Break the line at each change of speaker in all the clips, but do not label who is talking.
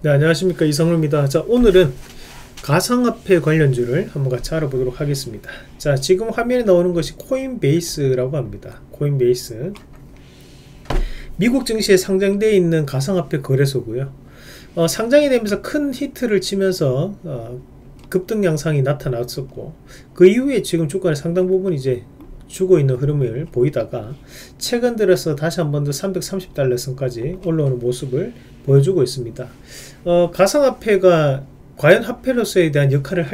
네, 안녕하십니까, 이성루입니다. 자, 오늘은 가상화폐 관련주를 한번 같이 알아보도록 하겠습니다. 자, 지금 화면에 나오는 것이 코인베이스라고 합니다. 코인베이스, 미국 증시에 상장되어 있는 가상화폐 거래소고요. 상장이 되면서 큰 히트를 치면서 급등 양상이 나타났었고, 그 이후에 지금 주가의 상당 부분 이제 주고 있는 흐름을 보이다가 최근 들어서 다시 한 번 더 330달러 선까지 올라오는 모습을 보여주고 있습니다. 가상화폐가 과연 화폐로서에 대한 역할을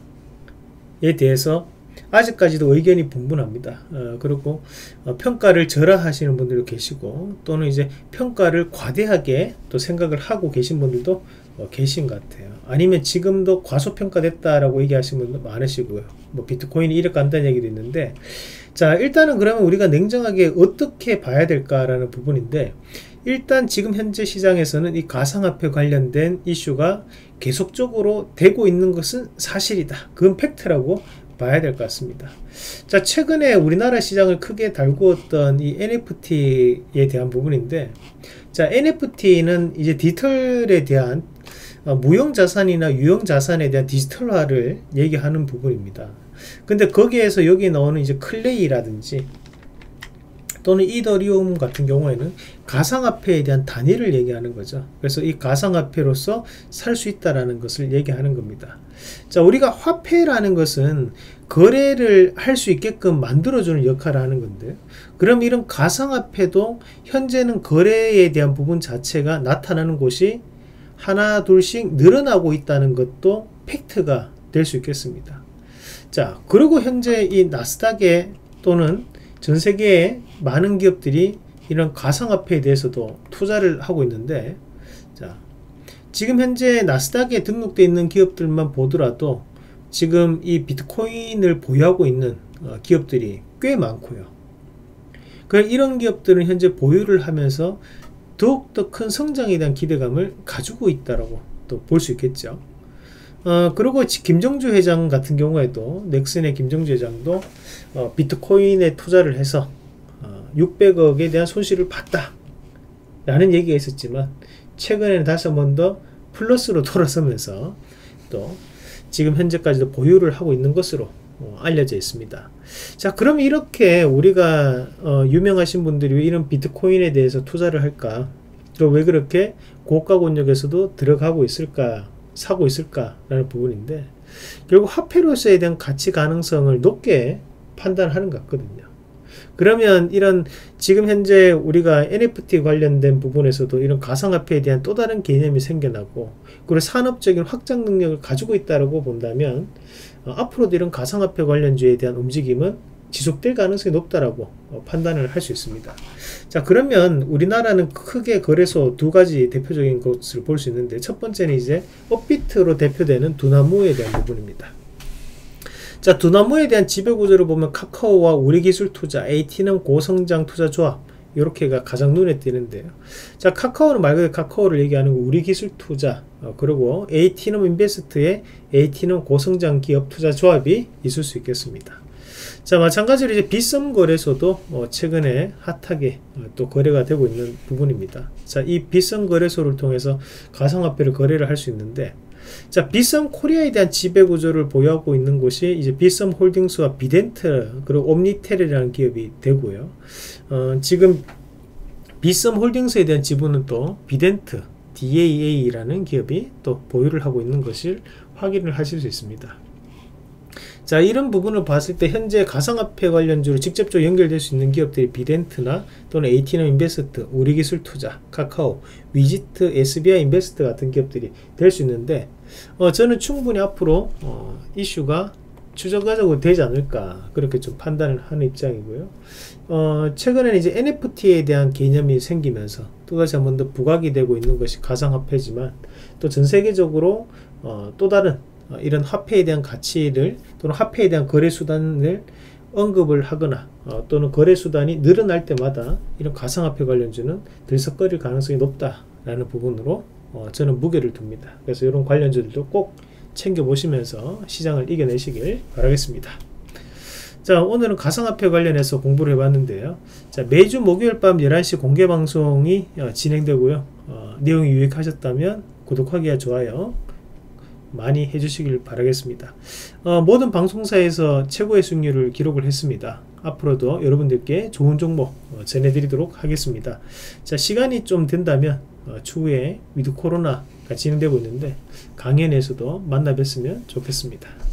할까에 대해서 아직까지도 의견이 분분합니다. 그리고 평가를 절하하시는 분들도 계시고, 또는 이제 평가를 과대하게 또 생각을 하고 계신 분들도 계신 것 같아요. 아니면 지금도 과소평가됐다라고 얘기하시는 분도 많으시고요. 뭐 비트코인이 이렇게 간다는 얘기도 있는데, 자, 일단은 그러면 우리가 냉정하게 어떻게 봐야 될까라는 부분인데, 일단 지금 현재 시장에서는 이 가상화폐 관련된 이슈가 계속적으로 되고 있는 것은 사실이다. 그건 팩트라고 봐야 될 것 같습니다. 자, 최근에 우리나라 시장을 크게 달구었던 이 NFT에 대한 부분인데, 자, NFT는 이제 디지털에 대한 무형자산이나 유형자산에 대한 디지털화를 얘기하는 부분입니다. 근데 거기에서 여기 나오는 이제 클레이라든지 또는 이더리움 같은 경우에는 가상화폐에 대한 단위를 얘기하는 거죠. 그래서 이 가상화폐로서 살 수 있다라는 것을 얘기하는 겁니다. 자, 우리가 화폐라는 것은 거래를 할 수 있게끔 만들어주는 역할을 하는 건데, 그럼 이런 가상화폐도 현재는 거래에 대한 부분 자체가 나타나는 곳이 하나 둘씩 늘어나고 있다는 것도 팩트가 될 수 있겠습니다. 자, 그리고 현재 이 나스닥에 또는 전 세계의 많은 기업들이 이런 가상화폐에 대해서도 투자를 하고 있는데, 자, 지금 현재 나스닥에 등록되어 있는 기업들만 보더라도 지금 이 비트코인을 보유하고 있는 기업들이 꽤 많고요. 이런 기업들은 현재 보유를 하면서 더욱더 큰 성장에 대한 기대감을 가지고 있다라고 또 볼 수 있겠죠. 그리고 김정주 회장 같은 경우에도, 넥슨의 김정주 회장도 비트코인에 투자를 해서 600억에 대한 손실을 봤다 라는 얘기가 있었지만, 최근에는 다시 한 번 더 플러스로 돌아서면서 또 지금 현재까지도 보유를 하고 있는 것으로 알려져 있습니다. 자, 그럼 이렇게 우리가 유명하신 분들이 왜 이런 비트코인에 대해서 투자를 할까, 또 왜 그렇게 고가 권역에서도 들어가고 있을까, 사고 있을까라는 부분인데, 결국 화폐로서에 대한 가치 가능성을 높게 판단하는 것 같거든요. 그러면 이런 지금 현재 우리가 NFT 관련된 부분에서도 이런 가상화폐에 대한 또 다른 개념이 생겨나고, 그리고 산업적인 확장 능력을 가지고 있다고 본다면 앞으로도 이런 가상화폐 관련주에 대한 움직임은 지속될 가능성이 높다라고 판단을 할 수 있습니다. 자, 그러면 우리나라는 크게 거래소 두 가지 대표적인 것을 볼 수 있는데, 첫 번째는 이제 업비트로 대표되는 두나무에 대한 부분입니다. 자, 두나무에 대한 지배구조를 보면 카카오와 우리기술투자, AT는 고성장투자조합, 이렇게가 가장 눈에 띄는데요. 자, 카카오는 말 그대로 카카오를 얘기하는 거, 우리기술투자, 그리고 AT는 인베스트의 AT는 고성장기업투자조합이 있을 수 있겠습니다. 자, 마찬가지로 이제 빗썸 거래소도 최근에 핫하게 또 거래가 되고 있는 부분입니다. 자, 이 빗썸 거래소를 통해서 가상화폐를 거래를 할 수 있는데, 자, 빗썸 코리아에 대한 지배구조를 보유하고 있는 곳이 이제 빗썸 홀딩스와 비덴트, 그리고 옴니텔이라는 기업이 되고요. 지금 빗썸 홀딩스에 대한 지분은 또 비덴트, DAA라는 기업이 또 보유를 하고 있는 것을 확인을 하실 수 있습니다. 자, 이런 부분을 봤을 때 현재 가상화폐 관련주로 직접적으로 연결될 수 있는 기업들이 비덴트나 또는 AT는 인베스트, 우리기술투자, 카카오, 위지트, SBI 인베스트 같은 기업들이 될 수 있는데, 저는 충분히 앞으로 이슈가 추적적으로 되지 않을까, 그렇게 좀 판단을 하는 입장이고요. 최근에는 이제 NFT에 대한 개념이 생기면서 또다시 한 번 더 부각이 되고 있는 것이 가상화폐지만, 또 전 세계적으로 또 다른 이런 화폐에 대한 가치를, 또는 화폐에 대한 거래수단을 언급을 하거나 또는 거래수단이 늘어날 때마다 이런 가상화폐 관련주는 들썩거릴 가능성이 높다라는 부분으로 저는 무게를 둡니다. 그래서 이런 관련주들도 꼭 챙겨보시면서 시장을 이겨내시길 바라겠습니다. 자, 오늘은 가상화폐 관련해서 공부를 해봤는데요. 자, 매주 목요일 밤 11시 공개방송이 진행되고요. 내용이 유익하셨다면 구독하기와 좋아요 많이 해주시길 바라겠습니다. 모든 방송사에서 최고의 수익률을 기록을 했습니다. 앞으로도 여러분들께 좋은 정보 전해드리도록 하겠습니다. 자, 시간이 좀 된다면 추후에 위드 코로나가 진행되고 있는데 강연에서도 만나 뵀으면 좋겠습니다.